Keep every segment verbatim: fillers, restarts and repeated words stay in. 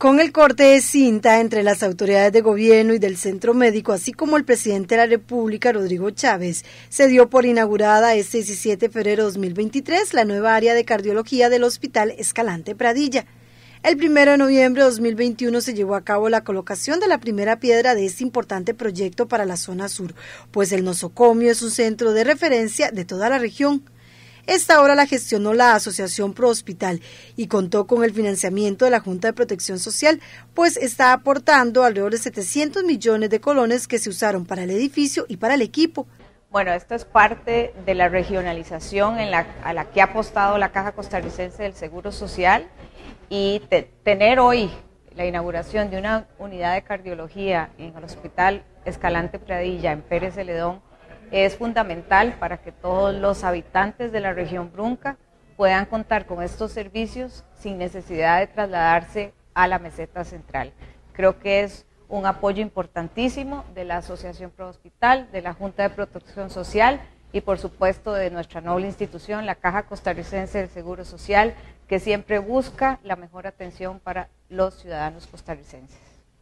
Con el corte de cinta entre las autoridades de gobierno y del centro médico, así como el presidente de la República, Rodrigo Chávez, se dio por inaugurada este diecisiete de febrero de dos mil veintitrés la nueva área de cardiología del Hospital Escalante Pradilla. El primero de noviembre de dos mil veintiuno se llevó a cabo la colocación de la primera piedra de este importante proyecto para la zona sur, pues el nosocomio es un centro de referencia de toda la región. Esta obra la gestionó la Asociación Pro Hospital y contó con el financiamiento de la Junta de Protección Social, pues está aportando alrededor de setecientos millones de colones que se usaron para el edificio y para el equipo. Bueno, esto es parte de la regionalización en la, a la que ha apostado la Caja Costarricense del Seguro Social, y te, tener hoy la inauguración de una unidad de cardiología en el Hospital Escalante Pradilla, en Pérez Celedón, es fundamental para que todos los habitantes de la región Brunca puedan contar con estos servicios sin necesidad de trasladarse a la meseta central. Creo que es un apoyo importantísimo de la Asociación Pro Hospital, de la Junta de Protección Social y por supuesto de nuestra noble institución, la Caja Costarricense del Seguro Social, que siempre busca la mejor atención para los ciudadanos costarricenses.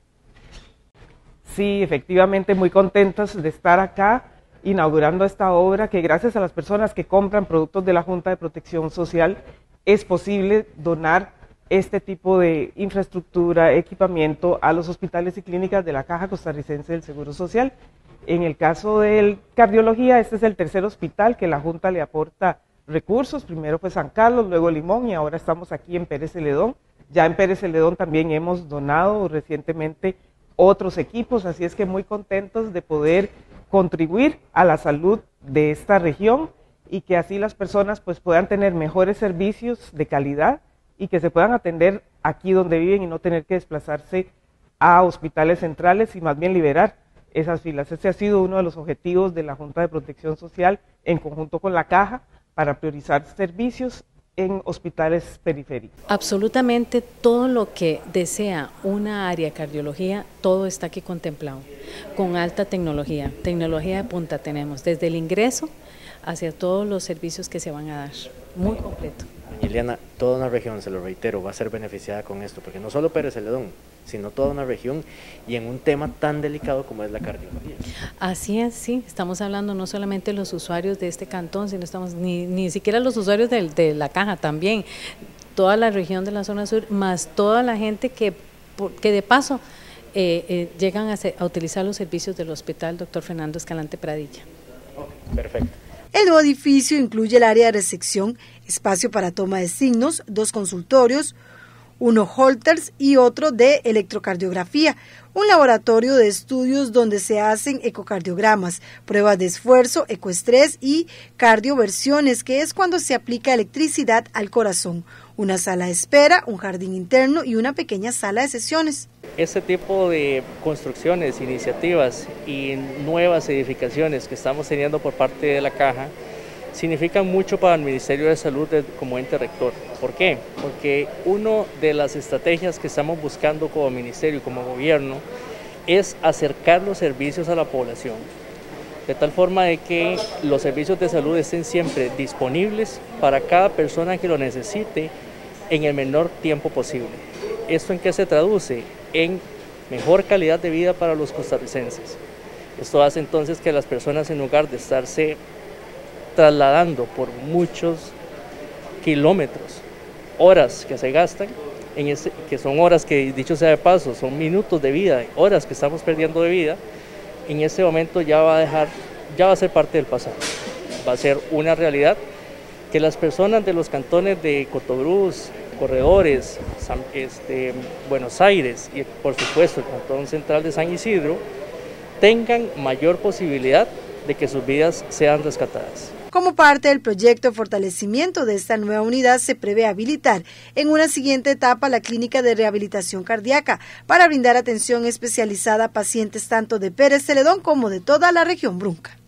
Sí, efectivamente muy contentos de estar acá inaugurando esta obra, que gracias a las personas que compran productos de la Junta de Protección Social es posible donar este tipo de infraestructura, equipamiento a los hospitales y clínicas de la Caja Costarricense del Seguro Social. En el caso de cardiología, este es el tercer hospital que la Junta le aporta recursos. Primero fue San Carlos, luego Limón y ahora estamos aquí en Pérez Celedón. Ya en Pérez Celedón también hemos donado recientemente otros equipos, así es que muy contentos de poder contribuir a la salud de esta región y que así las personas pues puedan tener mejores servicios de calidad y que se puedan atender aquí donde viven y no tener que desplazarse a hospitales centrales y más bien liberar esas filas. Ese ha sido uno de los objetivos de la Junta de Protección Social en conjunto con la Caja para priorizar servicios en hospitales periféricos. Absolutamente todo lo que desea una área de cardiología, todo está aquí contemplado, con alta tecnología, tecnología de punta tenemos, desde el ingreso hacia todos los servicios que se van a dar, muy completo. Liliana, toda una región, se lo reitero, va a ser beneficiada con esto, porque no solo Pérez Celedón, sino toda una región y en un tema tan delicado como es la cardiología. Así es, sí, estamos hablando no solamente de los usuarios de este cantón, sino estamos ni, ni siquiera los usuarios de, de la Caja también, toda la región de la zona sur, más toda la gente que, que de paso eh, eh, llegan a, a utilizar los servicios del Hospital Doctor Fernando Escalante Pradilla. Okay, perfecto. El nuevo edificio incluye el área de recepción, espacio para toma de signos, dos consultorios, uno Holters y otro de electrocardiografía, un laboratorio de estudios donde se hacen ecocardiogramas, pruebas de esfuerzo, ecoestrés y cardioversiones, que es cuando se aplica electricidad al corazón, una sala de espera, un jardín interno y una pequeña sala de sesiones. Este tipo de construcciones, iniciativas y nuevas edificaciones que estamos teniendo por parte de la Caja significan mucho para el Ministerio de Salud como ente rector. ¿Por qué? Porque una de las estrategias que estamos buscando como ministerio y como gobierno es acercar los servicios a la población, de tal forma de que los servicios de salud estén siempre disponibles para cada persona que lo necesite en el menor tiempo posible. ¿Esto en qué se traduce? En mejor calidad de vida para los costarricenses. Esto hace entonces que las personas, en lugar de estarse trasladando por muchos kilómetros, horas que se gastan, en ese, que son horas que, dicho sea de paso, son minutos de vida, horas que estamos perdiendo de vida, en este momento ya va a dejar, ya va a ser parte del pasado. Va a ser una realidad que las personas de los cantones de Cotobruz, Corredores, San, este, Buenos Aires y por supuesto el cantón central de San Isidro tengan mayor posibilidad de que sus vidas sean rescatadas. Como parte del proyecto de fortalecimiento de esta nueva unidad, se prevé habilitar en una siguiente etapa la clínica de rehabilitación cardíaca para brindar atención especializada a pacientes tanto de Pérez Celedón como de toda la región Brunca.